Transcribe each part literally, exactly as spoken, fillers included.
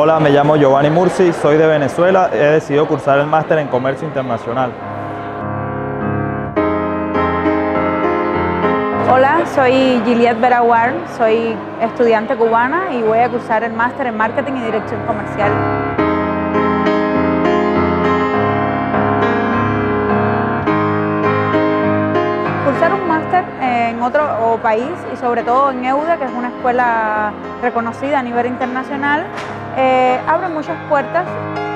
Hola, me llamo Giovanni Mursi, soy de Venezuela, he decidido cursar el máster en Comercio Internacional. Hola, soy Juliet Beraguar, soy estudiante cubana y voy a cursar el máster en Marketing y Dirección Comercial. Cursar un máster en otro país y sobre todo en EUDE, que es una escuela reconocida a nivel internacional, eh, abre muchas puertas.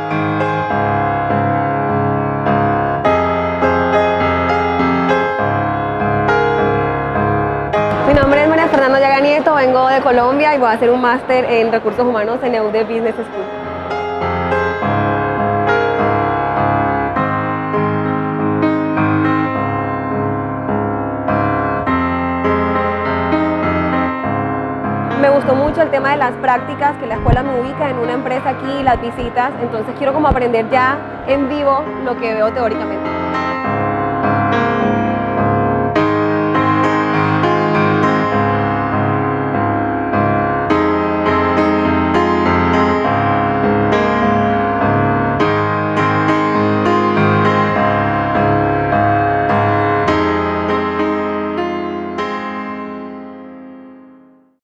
Mi nombre es María Fernanda Llaga Nieto, vengo de Colombia y voy a hacer un máster en Recursos Humanos en EUDE Business School. Me gustó mucho el tema de las prácticas, que la escuela me ubica en una empresa aquí, las visitas, entonces quiero como aprender ya en vivo lo que veo teóricamente.